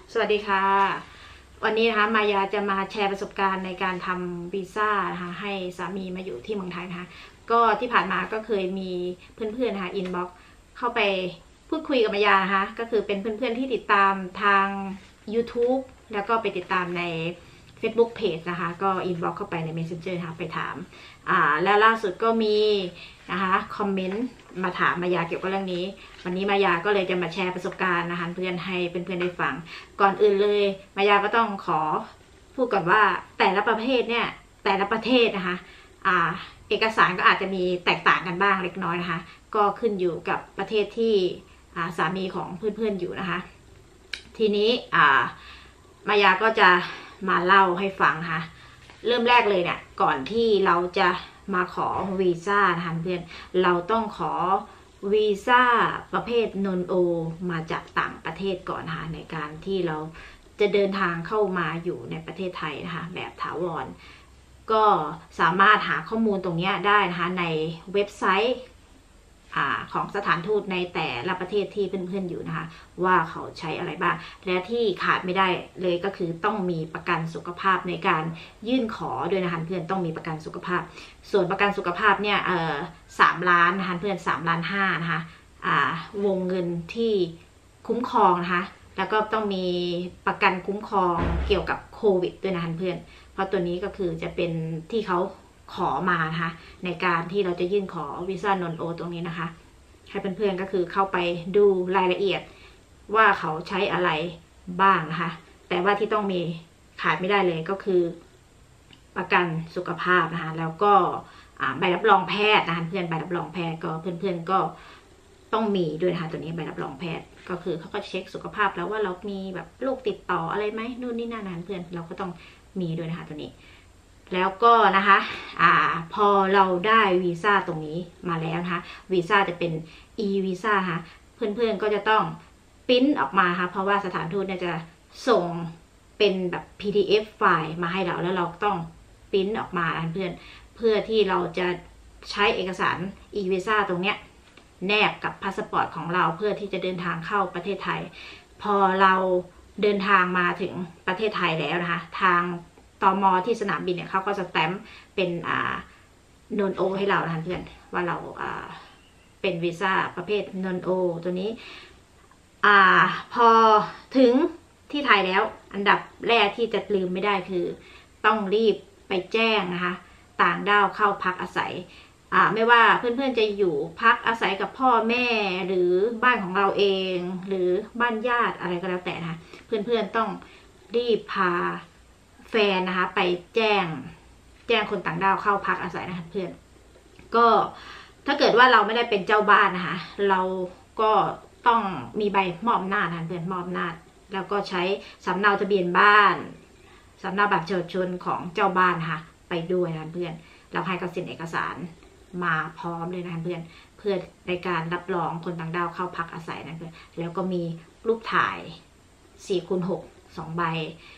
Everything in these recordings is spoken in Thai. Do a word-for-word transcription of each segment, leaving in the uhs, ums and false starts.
สวัสดีค่ะวันนี้นะคะมายาจะมาแชร์ประสบการณ์ในการทำวีซ่านะคะให้สามีมาอยู่ที่เมืองไทยนะคะก็ที่ผ่านมาก็เคยมีเพื่อนๆนะคะอินบ็อกซ์เข้าไปพูดคุยกับมายานะคะก็คือเป็นเพื่อนๆที่ติดตามทาง YouTube แล้วก็ไปติดตามใน Facebook Page นะคะก็อินบ็อกซ์เข้าไปใน Messenger นะคะไปถามอ่าแล้วล่าสุดก็มีนะคะคอมเมนต์มาถามมายาเกี่ยวกับเรื่องนี้วันนี้มายาก็เลยจะมาแชร์ประสบการณ์นะคะเพื่อนให้เพื่อนๆได้ฟังก่อนอื่นเลยมายาก็ต้องขอพูดก่อนว่าแต่ละประเทศเนี่ยแต่ละประเทศนะคะอ่าเอกสารก็อาจจะมีแตกต่างกันบ้างเล็กน้อยนะคะก็ขึ้นอยู่กับประเทศที่อ่าสามีของเพื่อนๆอยู่นะคะทีนี้อ่ามายาก็จะมาเล่าให้ฟังนะคะเริ่มแรกเลยเนี่ยก่อนที่เราจะมาขอวีซ่านะคะเพื่อนเราต้องขอวีซ่าประเภทนอนโอมาจากต่างประเทศก่อนนะคะในการที่เราจะเดินทางเข้ามาอยู่ในประเทศไทยนะคะแบบถาวรก็สามารถหาข้อมูลตรงนี้ได้นะคะในเว็บไซต์ของสถานทูตในแต่ละประเทศที่เพื่อนๆอยู่นะคะว่าเขาใช้อะไรบ้างและที่ขาดไม่ได้เลยก็คือต้องมีประกันสุขภาพในการยื่นขอด้วยนะคะเพื่อนต้องมีประกันสุขภาพส่วนประกันสุขภาพเนี่ยเอ่อสามล้านนะคะเพื่อนสามล้านห้านะคะอ่าวงเงินที่คุ้มครองนะคะแล้วก็ต้องมีประกันคุ้มครองเกี่ยวกับโควิดด้วยนะคะเพื่อนเพราะตัวนี้ก็คือจะเป็นที่เขาขอมานะคะในการที่เราจะยื่นขอวีซ่านอนโอตรงนี้นะคะให้เพื่อนๆก็คือเข้าไปดูรายละเอียดว่าเขาใช้อะไรบ้างนะคะแต่ว่าที่ต้องมีขาดไม่ได้เลยก็คือประกันสุขภาพนะคะแล้วก็ใบรับรองแพทย์นะคะเพื่อนใบรับรองแพทย์ก็เพื่อนๆก็ต้องมีด้วยนะคะตัวนี้ใบรับรองแพทย์ก็คือเขาก็เช็คสุขภาพแล้วว่าเรามีแบบโรคติดต่ออะไรไหมนู่นนี่นั่นนะเพื่อนเราก็ต้องมีด้วยนะคะตัวนี้แล้วก็นะคะอ่าพอเราได้วีซ่าตรงนี้มาแล้วนะคะวีซ่าจะเป็น e วีซ่าค่ะเพื่อนๆก็จะต้องปริ้นออกมาค่ะเพราะว่าสถานทูตเนี่ยจะส่งเป็นแบบ พี ดี เอฟ ไฟล์มาให้เราแล้วเราต้องปริ้นออกมาเพื่อนเพื่อที่เราจะใช้เอกสาร e วีซ่าตรงเนี้ยแนบกับพาสปอร์ตของเราเพื่อที่จะเดินทางเข้าประเทศไทยพอเราเดินทางมาถึงประเทศไทยแล้วนะคะทางตม.ที่สนามบินเนี่ยเขาก็จะสแตมป์เป็นอ่านอนโอให้เรานะเพื่อนว่าเราอ่าเป็นวีซ่าประเภทนอนโอตัวนี้อ่าพอถึงที่ไทยแล้วอันดับแรกที่จะลืมไม่ได้คือต้องรีบไปแจ้งนะคะต่างด้าวเข้าพักอาศัยอ่าไม่ว่าเพื่อนๆจะอยู่พักอาศัยกับพ่อแม่หรือบ้านของเราเองหรือบ้านญาติอะไรก็แล้วแต่นะคะเพื่อนๆต้องรีบพาแฟนนะคะไปแจ้งแจ้งคนต่างด้าวเข้าพักอาศัยนะคะเพื่อนก็ถ้าเกิดว่าเราไม่ได้เป็นเจ้าบ้านนะคะเราก็ต้องมีใบมอบอำนาจนะคะเพื่อนมอบอำนาจแล้วก็ใช้สำเนาทะเบียนบ้านสำเนาบัตรประชาชนของเจ้าบ้านนะคะไปด้วยนะเพื่อนเราให้เขาเซ็นเอกสารมาพร้อมเลยนะคะเพื่อนเพื่อในการรับรองคนต่างด้าวเข้าพักอาศัยนะเพื่อนแล้วก็มีรูปถ่าย สี่คูณหก สองใบ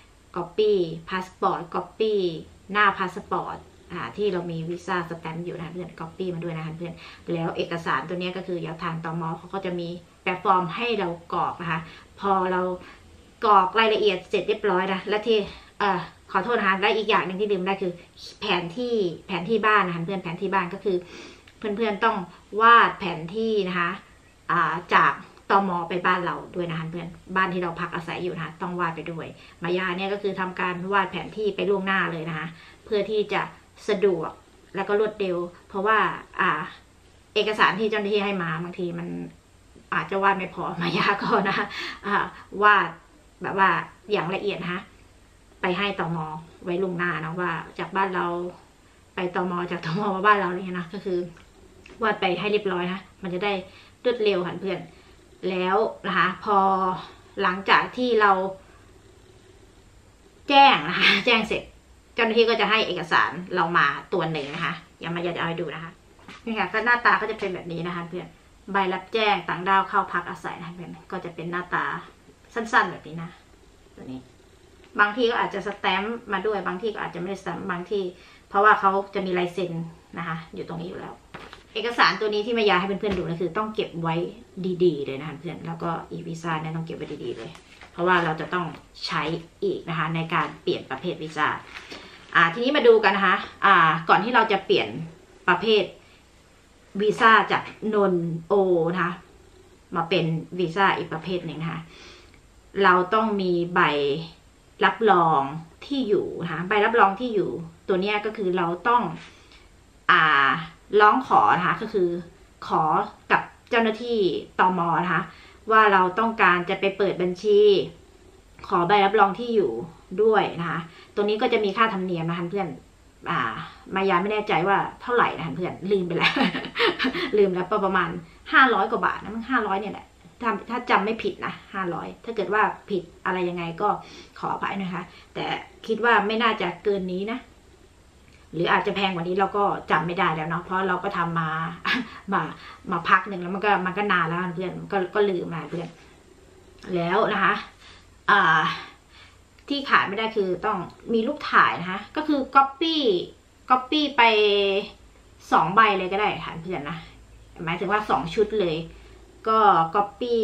copy พาสปอร์ต copy หน้าพาสปอร์ตที่เรามีวีซ่าสแตมป์อยู่นะเพื่อน copy มาด้วยนะคะเพื่อนแล้วเอกสารตัวนี้ก็คืออย่างทางตม.เขาก็จะมีแบบฟอร์มให้เรากรอกนะคะพอเรากรอกรายละเอียดเสร็จเรียบร้อยนะและที่เอ่อขอโทษนะคะและอีกอย่างหนึ่งที่ลืมได้คือแผนที่แผนที่บ้านนะคะเพื่อนแผนที่บ้านก็คือเพื่อนๆต้องวาดแผนที่นะคะจากตม.ไปบ้านเราด้วยนะคะเพื่อนบ้านที่เราพักอาศัยอยู่นะคะต้องวาดไปด้วยมายาเนี่ยก็คือทำการวาดแผนที่ไปล่วงหน้าเลยนะคะเพื่อที่จะสะดวกแล้วก็รวดเร็วเพราะว่าอ่าเอกสารที่เจ้าหน้าที่ให้มาบางทีมันอาจจะวาดไม่พอมายาก็นะอ่าวาดแบบว่าอย่างละเอียดนะคะไปให้ตม.ไว้ล่วงหน้านะว่าจากบ้านเราไปตม.จากตม.มาบ้านเราเนี่ยนะก็คือวาดไปให้เรียบร้อยนะมันจะได้รวดเร็วค่ะเพื่อนแล้วนะคะพอหลังจากที่เราแจ้งนะคะแจ้งเสร็จเจ้าหน้าที่ก็จะให้เอกสารเรามาตัวหนึ่งนะคะอย่ามาอย่าเอาให้ดูนะคะนี่ค่ะก็หน้าตาก็จะเป็นแบบนี้นะคะเพื่อนใบรับแจ้งต่างด้าวเข้าพักอาศัยนะคะเพื่อนก็จะเป็นหน้าตาสั้นๆแบบนี้นะตัวนี้บางที่ก็อาจจะสแตมป์มาด้วยบางที่ก็อาจจะไม่ได้สแตมป์บางที่เพราะว่าเขาจะมีลายเซ็นนะคะอยู่ตรงนี้อยู่แล้วเอกสารตัวนี้ที่มายาให้เพื่อนๆดูนะคือต้องเก็บไว้ดีๆเลยนะคะเพื่อนแล้วก็อีวีซ่าเนี่ยต้องเก็บไว้ดีๆเลยเพราะว่าเราจะต้องใช้อีกนะคะในการเปลี่ยนประเภทวีซ่าอ่าทีนี้มาดูกันนะคะอ่าก่อนที่เราจะเปลี่ยนประเภทวีซ่าจากนนโอนะคะมาเป็นวีซ่าอีกประเภทหนึ่งนะคะเราต้องมีใบรับรองที่อยู่นะคะใบรับรองที่อยู่ตัวนี้ก็คือเราต้องอ่าร้องขอนะคะก็คือขอกับเจ้าหน้าที่ตม.นะคะว่าเราต้องการจะไปเปิดบัญชีขอใบรับรองที่อยู่ด้วยนะคะตัวนี้ก็จะมีค่าธรรมเนียมนะคะเพื่อนอ่ามายาไม่แน่ใจว่าเท่าไหร่นะคะเพื่อนลืมไปแล้ว ลืมแล้วประมาณห้าร้อยกว่าบาทนะมันห้าร้อยเนี่ยแหละถ้าถ้าจำไม่ผิดนะห้าร้อยถ้าเกิดว่าผิดอะไรยังไงก็ขออภัยนะคะแต่คิดว่าไม่น่าจะเกินนี้นะหรืออาจจะแพงกว่านี้เราก็จำไม่ได้แล้วเนาะเพราะเราก็ทำมามามาพักหนึ่งแล้วมันก็มันก็นานแล้วเพื่อนก็ก็ลืมมาเพื่อนแล้วนะคะอ่าที่ขาดไม่ได้คือต้องมีรูปถ่ายนะคะก็คือ copy copy ไปสองใบเลยก็ได้ค่ะเพื่อนนะหมายถึงว่าสองชุดเลยก็ copy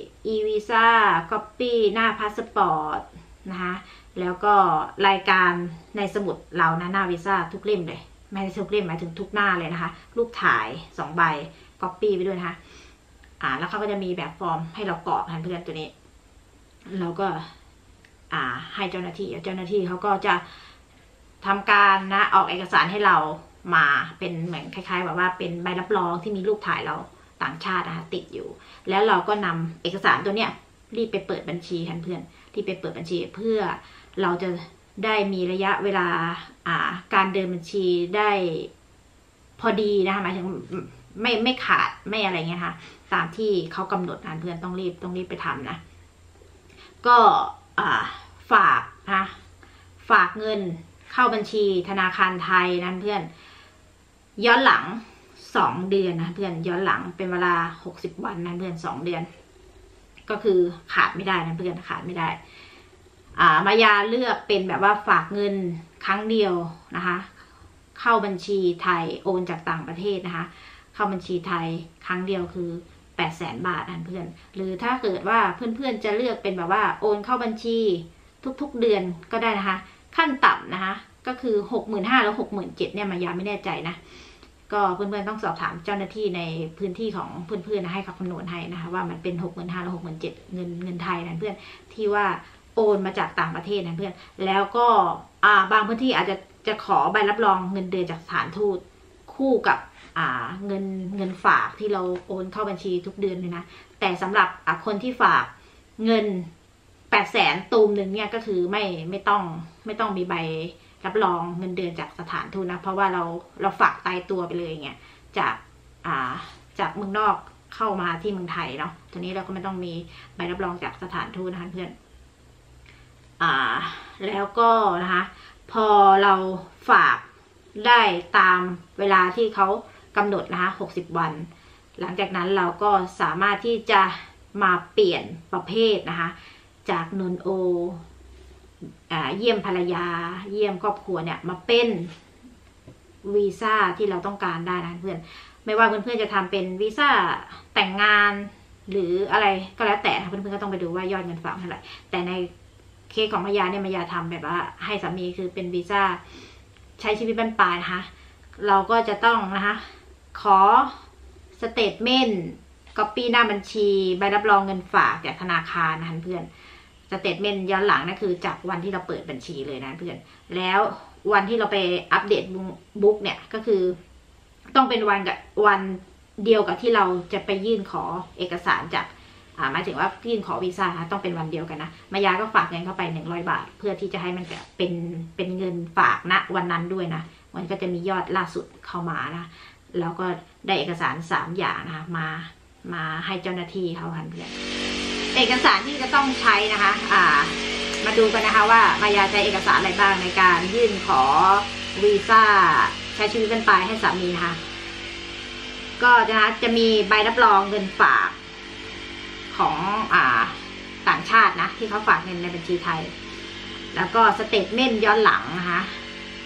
e-visa copy หน้าพาสปอร์ตนะคะแล้วก็รายการในสมุดเรานะหน้าวีซ่าทุกเล่มเลยไม่ใช่ทุกเล่มหมายถึงทุกหน้าเลยนะคะรูปถ่ายสองใบ copy ไปด้วยนะคะอ่าแล้วเขาก็จะมีแบบฟอร์มให้เรากรอกเพื่อนตัวนี้เราก็อ่าให้เจ้าหน้าที่เจ้าหน้าที่เขาก็จะทำการนะออกเอกสารให้เรามาเป็นเหมือนคล้ายๆแบบว่าเป็นใบรับรองที่มีรูปถ่ายเราต่างชาตินะคะติดอยู่แล้วเราก็นำเอกสารตัวเนี้ยรีบไปเปิดบัญชีเพื่อนๆที่ไปเปิดบัญชีเพื่อเราจะได้มีระยะเวลาอ่าการเดินบัญชีได้พอดีนะคะหมายถึงไม่ไม่ขาดไม่อะไรเงี้ยค่ะตามที่เขากำหนดนะเพื่อนต้องรีบต้องรีบไปทำนะก็อ่าฝากนะฝากเงินเข้าบัญชีธนาคารไทยนะเพื่อนย้อนหลังสองเดือนนะเพื่อนย้อนหลังเป็นเวลาหกสิบวันนะเพื่อนสองเดือนก็คือขาดไม่ได้นะเพื่อนขาดไม่ได้อ่ามายาเลือกเป็นแบบว่าฝากเงินครั้งเดียวนะคะเข้าบัญชีไทยโอนจากต่างประเทศนะคะเข้าบัญชีไทยครั้งเดียวคือแปดแสนบาทนะเพื่อนหรือถ้าเกิดว่าเพื่อนๆจะเลือกเป็นแบบว่าโอนเข้าบัญชีทุกๆเดือนก็ได้นะคะขั้นต่ำนะคะก็คือหกหมื่นห้าแล้วหกหมื่นเจ็ดเนี่ยมายาไม่แน่ใจนะก็เพื่อนๆต้องสอบถามเจ้าหน้าที่ในพื้นที่ของเพื่อนๆนะให้เขาคำนวณให้นะคะว่ามันเป็นหกหมื่นห้าแล้วหกหมื่นเจ็ดเงินเงินไทยนะเพื่อนที่ว่าโอนมาจากต่างประเทศนะเพื่อนแล้วก็อ่าบางพื้นที่อาจจะจะขอใบรับรองเงินเดือนจากสถานทูตคู่กับอ่าเงินเงินฝากที่เราโอนเข้าบัญชีทุกเดือนเลยนะแต่สำหรับคนที่ฝากเงินแปดแสนตูมหนึ่งเนี่ยก็คือไม่ไม่ต้องไม่ต้องมีใบรับรองเงินเดือนจากสถานทูตนะเพราะว่าเราเราฝากตายตัวไปเลยเงี้ยจากอ่าจากเมืองนอกเข้ามาที่เมืองไทยเนาะทีนี้เราก็ไม่ต้องมีใบรับรองจากสถานทูตนะคะเพื่อนอ่าแล้วก็นะคะพอเราฝากได้ตามเวลาที่เขากำหนดนะคะหกสิบวันหลังจากนั้นเราก็สามารถที่จะมาเปลี่ยนประเภทนะคะจากนนโอเยี่ยมภรรยาเยี่ยมครอบครัวเนี่ยมาเป็นวีซ่าที่เราต้องการได้นะเพื่อนไม่ว่าเพื่อนๆจะทำเป็นวีซ่าแต่งงานหรืออะไรก็แล้วแต่เพื่อนๆก็ต้องไปดูว่ายอดเงินฝากเท่าไหร่แต่ในเคสของมายาเนี่ยมายาทำแบบว่าให้สามีคือเป็นวีซ่าใช้ชีวิตบรรปลายนะคะเราก็จะต้องนะคะขอสเตทเมนต์ก๊อปปี้หน้าบัญชีใบรับรองเงินฝากจากธนาคารนะคะเพื่อนสเตทเมนต์ย้อนหลังนะคือจากวันที่เราเปิดบัญชีเลยนะเพื่อนแล้ววันที่เราไปอัปเดตบุ๊กเนี่ยก็คือต้องเป็นวันกับวันเดียวกับที่เราจะไปยื่นขอเอกสารจากอ่าหมายถึงว่ายื่นขอวีซ่าต้องเป็นวันเดียวกันนะมายาก็ฝากเงินเข้าไปหนึ่งร้อยบาทเพื่อที่จะให้มันเป็นเป็นเงินฝากณวันนั้นด้วยนะมันก็จะมียอดล่าสุดเข้ามานะแล้วก็ได้เอกสารสามอย่างนะคะมามาให้เจ้าหน้าที่เขาทันเพื่อนเอกสารที่จะต้องใช้นะคะอ่ามาดูกันนะคะว่ามายาใช้เอกสารอะไรบ้างในการยื่นขอวีซ่าใช้ชีวิตเป็นปลายให้สามีนะคะก็จะนะจะมีใบรับรองเงินฝากของอ่าต่างชาตินะที่เขาฝากเงินในบัญชีไทยแล้วก็สเตทเมนต์ย้อนหลังนะคะ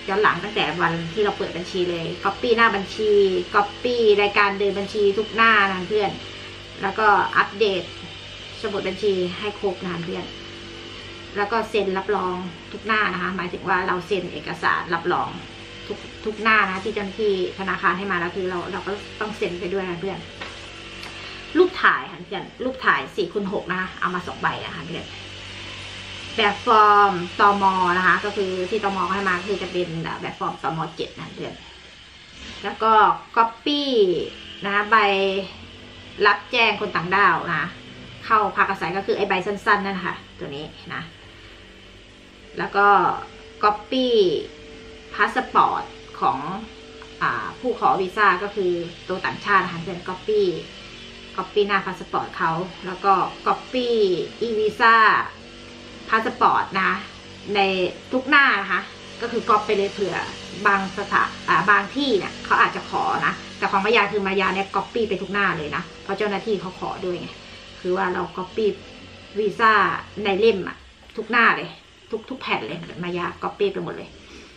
ย้อนหลังตั้งแต่วันที่เราเปิดบัญชีเลย Copy หน้าบัญชี Copy รายการเดินบัญชีทุกหน้านะเพื่อนแล้วก็อัปเดตสมุดบัญชีให้ครบนะเพื่อนแล้วก็เซ็นรับรองทุกหน้านะคะหมายถึงว่าเราเซ็นเอกสารรับรองทุกทุกหน้านะที่เจ้าหน้าที่ธนาคารให้มาแล้วคือเราเราก็ต้องเซ็นไปด้วยนะเพื่อนรูปถ่ายค่ะเพื่อนรูปถ่ายสี่คูณหกนะคะเอามาสองใบนะคะเพื่อนแบบฟอร์มตมนะคะก็คือที่ตมให้มาคือจะเป็นแบบฟอร์มตมเจ็ดนะเพื่อนแล้วก็ก๊อปปี้นะคะใบรับแจ้งคนต่างด้าวนะเข้าพักอาศัยก็คือไอ้ใบสั้นๆนั่นค่ะตัวนี้นะแล้วก็ก๊อปปี้พาสปอร์ตของอ่าผู้ขอวีซ่าก็คือตัวต่างชาตินะคะเพื่อนก๊อปปี้ก๊อปปี้หน้าพาสปอร์ตเขาแล้วก็ก๊อปปี้อีวีซ่าพาสปอร์ตนะในทุกหน้านะคะก็คือก๊อปไปเลยเผื่อบางสถานอ่าบางที่เนี่ยเขาอาจจะขอนะแต่ของมายาคือมายาเนี่ยก๊อปปี้ไปทุกหน้าเลยนะเพราะเจ้าหน้าที่เขาขอด้วยไงคือว่าเราก๊อปปี้วีซ่าในเล่มอะทุกหน้าเลยทุกทุกแผ่นเลยมายาก๊อปปี้ไปหมดเลย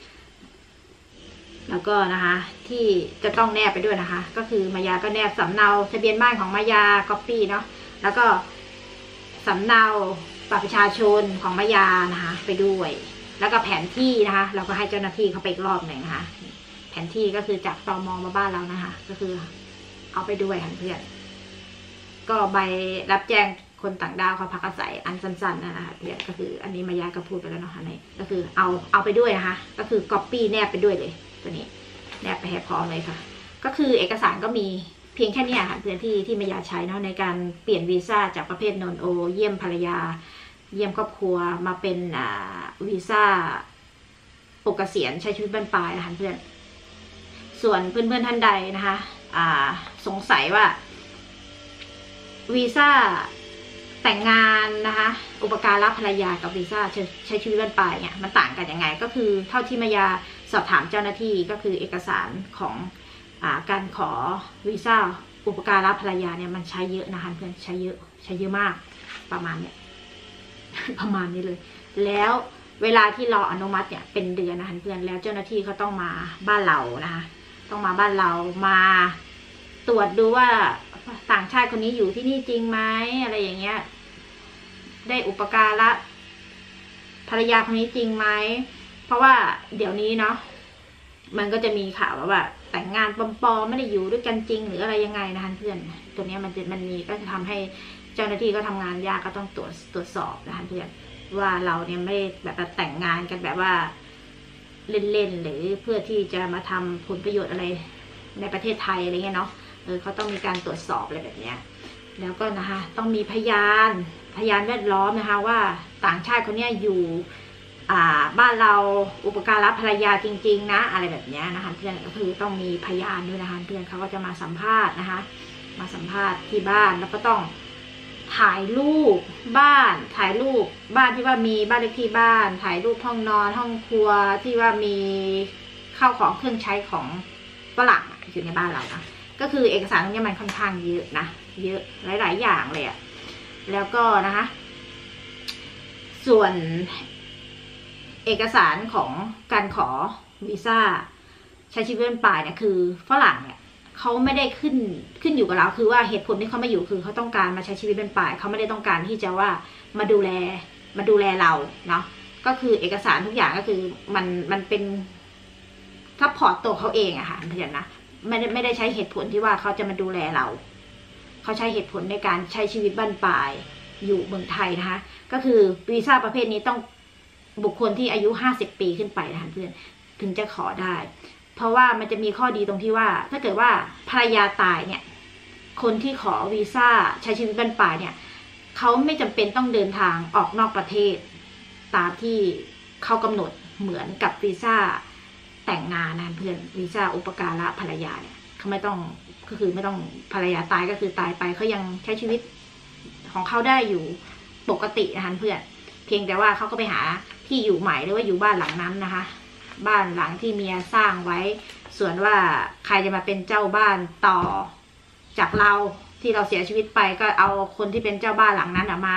แล้วก็นะคะที่จะต้องแนบไปด้วยนะคะก็คือมายาก็แนบสำเนาทะเบียนบ้านของมายาก๊อปปี้เนาะแล้วก็สำเนาบัตรประชาชนของมายานะคะไปด้วยแล้วก็แผนที่นะคะเราก็ให้เจ้าหน้าที่เขาไปอีกรอบหนึ่งนะคะแผนที่ก็คือจากตม.มาบ้านเรานะคะก็คือเอาไปด้วยค่ะเพื่อนก็ใบรับแจ้งคนต่างด้าวเขาพักอาศัยอันสั้นๆนะคะเพื่อนก็คืออันนี้มายาก็พูดไปแล้วเนาะอันนี้ก็คือเอาเอาไปด้วยนะคะก็คือก๊อปปี้แนบไปด้วยเลยตัวนี้แนบไปให้พร้อมเลยค่ะก็คือเอกสารก็มีเพียงแค่นี้ค่ะเพื่อนที่ที่มายาใช้เนาะในการเปลี่ยนวีซ่าจากประเภทนอนโอเยี่ยมภรรยาเยี่ยมครอบครัวมาเป็นอ่าวีซ่าปกเกษียณใช้ชีวิตบรรปลายนะคะเพื่อนส่วนเพื่อนๆท่านใดนะคะอ่าสงสัยว่าวีซ่าแต่งงานนะคะอุปการะภรรยากับวีซ่าใช้ชีวิตบรรปลายเนี่ยมันต่างกันยังไงก็คือเท่าที่มายาสอบถามเจ้าหน้าที่ก็คือเอกสารของอ่าการขอวีซ่าอุปการะภรรยาเนี่ยมันใช้เยอะนะคะเพื่อนใช้เยอะใช้เยอะมากประมาณเนี้ยประมาณนี้เลยแล้วเวลาที่รออนุมัติเนี่ยเป็นเดือนนะคะเพื่อนแล้วเจ้าหน้าที่เขาต้องมาบ้านเรานะคะต้องมาบ้านเรามาตรวจดูว่าต่างชาติคนนี้อยู่ที่นี่จริงไหมอะไรอย่างเงี้ยได้อุปการะภรรยาคนนี้จริงไหมเพราะว่าเดี๋ยวนี้เนาะมันก็จะมีข่าวว่าแต่งงานปลอมๆไม่ได้อยู่ด้วยกันจริงหรืออะไรยังไงนะคะเพื่อนตัวนี้มันจะมันมีก็จะทำให้เจ้าหน้าที่ก็ทำงานยากก็ต้องตรวจตรวจสอบนะคะเพื่อนว่าเราเนี่ยไม่ได้แบบแต่งงานกันแบบว่าเล่นๆหรือเพื่อที่จะมาทำผลประโยชน์อะไรในประเทศไทยอะไรเงี้ยเนาะเออเขาต้องมีการตรวจสอบอะไรแบบเนี้ยแล้วก็นะคะต้องมีพยานพยานแวดล้อมนะคะว่าต่างชาติคนนี้อยู่อ่าบ้านเราอุปการะภรรยาจริงๆนะอะไรแบบนี้นะคะเพื่อนก็คือต้องมีพยานด้วยนะคะเพื่อนเขาก็จะมาสัมภาษณ์นะคะมาสัมภาษณ์ที่บ้านแล้วก็ต้องถ่ายรูปบ้านถ่ายรูปบ้านที่ว่ามีบ้านเลขที่บ้านถ่ายรูปห้องนอนห้องครัวที่ว่ามีข้าวของเครื่องใช้ของฝรั่งอยู่ในบ้านเรานะก็คือเอกสารตรงนี้มันค่อนข้างเยอะนะเยอะหลายๆอย่างเลยอะแล้วก็นะคะส่วนเอกสารของการขอวีซ่าใช้ชีวิตเป็นป่ายเนี่ยคือฝรั่งเนี่ยเขาไม่ได้ขึ้นขึ้นอยู่กับเราคือว่าเหตุผลที่เขามาอยู่คือเขาต้องการมาใช้ชีวิตเป็นป่ายเขาไม่ได้ต้องการที่จะว่ามาดูแลมาดูแลเราเนาะก็คือเอกสารทุกอย่างก็คือมันมันเป็นซัพพอร์ตตัวเขาเองอะค่ะเพื่อนนะไม่ได้ไม่ได้ใช้เหตุผลที่ว่าเขาจะมาดูแลเราเขาใช้เหตุผลในการใช้ชีวิตบ้านปลายอยู่เมืองไทยนะคะก็คือวีซ่าประเภทนี้ต้องบุคคลที่อายุห้าสิบปีขึ้นไปนะคะเพื่อนถึงจะขอได้เพราะว่ามันจะมีข้อดีตรงที่ว่าถ้าเกิดว่าภรรยาตายเนี่ยคนที่ขอวีซ่าใช้ชีวิตบ้านปลายเนี่ยเขาไม่จำเป็นต้องเดินทางออกนอกประเทศตามที่เขากำหนดเหมือนกับวีซ่าแต่งงานนะเพื่อนวีซ่าอุปการะภรรยาเนี่ยเขาไม่ต้องก็คือไม่ต้องภรรยาตายก็คือตายไปเขายังใช้ชีวิตของเขาได้อยู่ปกตินะคะเพื่อนเพียงแต่ว่าเขาก็ไปหาที่อยู่ใหม่หรือว่าอยู่บ้านหลังนั้นนะคะบ้านหลังที่เมียสร้างไว้ส่วนว่าใครจะมาเป็นเจ้าบ้านต่อจากเราที่เราเสียชีวิตไปก็เอาคนที่เป็นเจ้าบ้านหลังนั้นมา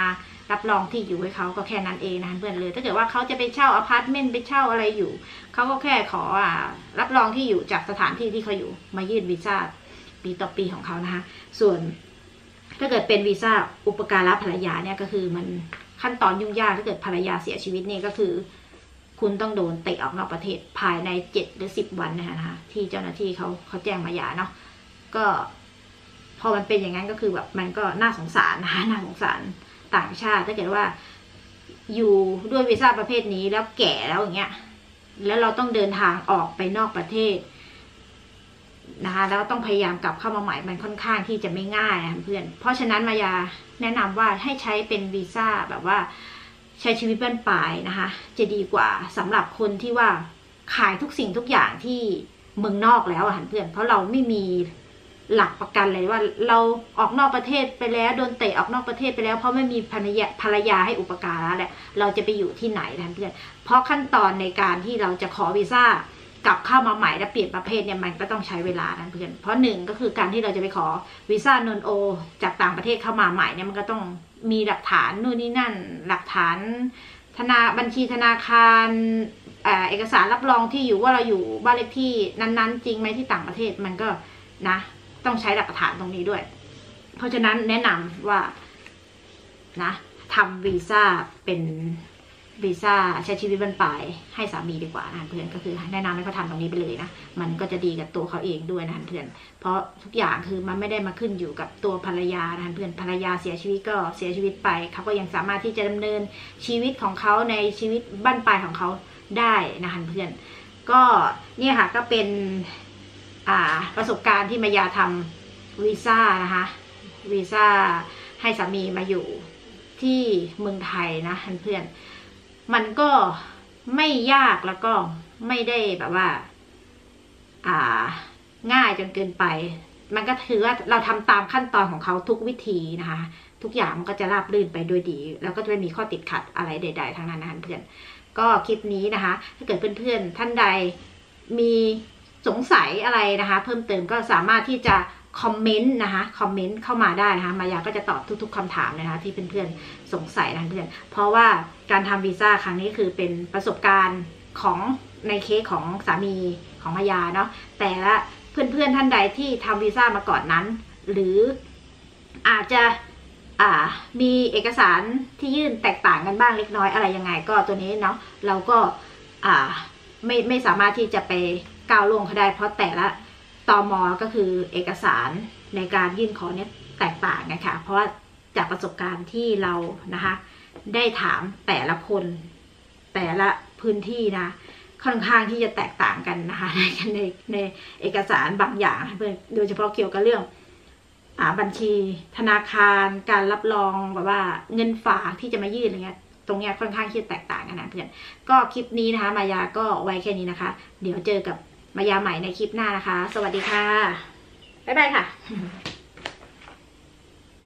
รับรองที่อยู่ให้เขาก็แค่นั้นเองนะเพื่อนเลยถ้าเกิดว่าเขาจะไปเช่าอพาร์ตเมนต์ไปเช่าอะไรอยู่เขาก็แค่ขออ่ารับรองที่อยู่จากสถานที่ที่เขาอยู่มายื่นวีซ่าปีต่อปีของเขานะคะส่วนถ้าเกิดเป็นวีซ่าอุปการะภรรยาเนี่ยก็คือมันขั้นตอนยุ่งยากถ้าเกิดภรรยาเสียชีวิตนี่ก็คือคุณต้องโดนเตะออกนอกประเทศภายในเจ็ดหรือสิบวันนะคะที่เจ้าหน้าที่เขาเขาแจ้งมาหย่าเนาะก็พอมันเป็นอย่างนั้นก็คือแบบมันก็น่าสงสารนะคะน่าสงสารต่างชาติถ้าเกิดว่าอยู่ด้วยวีซ่าประเภทนี้แล้วแก่แล้วอย่างเงี้ยแล้วเราต้องเดินทางออกไปนอกประเทศนะคะแล้วต้องพยายามกลับเข้ามาใหม่มันค่อนข้างที่จะไม่ง่ายนะเพื่อนเพราะฉะนั้นมายาแนะนำว่าให้ใช้เป็นวีซ่าแบบว่าใช้ชีวิตบ้านปลายนะคะจะดีกว่าสำหรับคนที่ว่าขายทุกสิ่งทุกอย่างที่เมืองนอกแล้วอะเพื่อนเพราะเราไม่มีหลักประกันเลยว่าเราออกนอกประเทศไปแล้วโดนเตะออกนอกประเทศไปแล้วเพราะไม่มีภรรยาภรรยาให้อุปการะแหละเราจะไปอยู่ที่ไหนนะเพื่อนเพราะขั้นตอนในการที่เราจะขอวีซ่ากลับเข้ามาใหม่และเปลี่ยนประเภทเนี่ยมันก็ต้องใช้เวลานะเพื่อนเพราะหนึ่งก็คือการที่เราจะไปขอวีซ่านอนโอจากต่างประเทศเข้ามาใหม่เนี่ยมันก็ต้องมีหลักฐานนู่นนี่นั่นหลักฐานธนาบัญชีธนาคารเอกสารรับรองที่อยู่ว่าเราอยู่บ้านเลขที่นั้นๆจริงไหมที่ต่างประเทศมันก็นะต้องใช้หลักฐานตรงนี้ด้วยเพราะฉะนั้นแนะนำว่านะทำวีซ่าเป็นวีซ่าใช้ชีวิตบรรปลายให้สามีดีกว่านะเพื่อนก็คือแนะนำให้เขาทำตรงนี้ไปเลยนะมันก็จะดีกับตัวเขาเองด้วยนะเพื่อนเพราะทุกอย่างคือมันไม่ได้มาขึ้นอยู่กับตัวภรรยานะเพื่อนภรรยาเสียชีวิตก็เสียชีวิตไปเขาก็ยังสามารถที่จะดำเนินชีวิตของเขาในชีวิตบรรปลายของเขาได้นะเพื่อนก็เนี่ยค่ะก็เป็นอ่าประสบการณ์ที่มายาทำวีซ่านะคะวีซ่าให้สามีมาอยู่ที่เมืองไทยนะเพื่อนมันก็ไม่ยากแล้วก็ไม่ได้แบบว่าอ่าง่ายจนเกินไปมันก็ถือว่าเราทำตามขั้นตอนของเขาทุกวิธีนะคะทุกอย่างมันก็จะราบรื่นไปด้วยดีแล้วก็จะไม่มีข้อติดขัดอะไรใดๆทั้งนั้นนะเพื่อนก็คลิปนี้นะคะถ้าเกิดเพื่อนๆท่านใดมีสงสัยอะไรนะคะเพิ่มเติมก็สามารถที่จะคอมเมนต์นะคะคอมเมนต์เข้ามาได้นะคะมายาก็จะตอบทุกๆคำถามนะคะที่เพื่อนๆสงสัยนะเพื่อนเพราะว่าการทำวีซ่าครั้งนี้คือเป็นประสบการณ์ของในเคสของสามีของมายาเนาะแต่ละเพื่อนๆท่านใดที่ทำวีซ่ามาก่อนนั้นหรืออาจจะอ่ามีเอกสารที่ยื่นแตกต่างกันบ้างเล็กน้อยอะไรยังไงก็ตัวนี้เนาะเราก็อ่าไม่ไม่สามารถที่จะไปก้าวล่วงเขาได้เพราะแต่ละตม.ก็คือเอกสารในการยื่นขอเนี่ยแตกต่างกันค่ะเพราะว่าจากประสบการณ์ที่เรานะคะได้ถามแต่ละคนแต่ละพื้นที่นะค่อนข้างที่จะแตกต่างกันนะคะในในในเอกสารบางอย่างโดยเฉพาะเกี่ยวกับเรื่องอ่าบัญชีธนาคารการรับรองแบบว่าเงินฝากที่จะมายื่นอะไรเงี้ยตรงเนี้ยค่อนข้างที่จะแตกต่างกันนะเพื่อนก็คลิปนี้นะคะมายาก็ไว้แค่นี้นะคะเดี๋ยวเจอกับมายาใหม่ในคลิปหน้านะคะสวัสดีค่ะบ๊ายบายค่ะ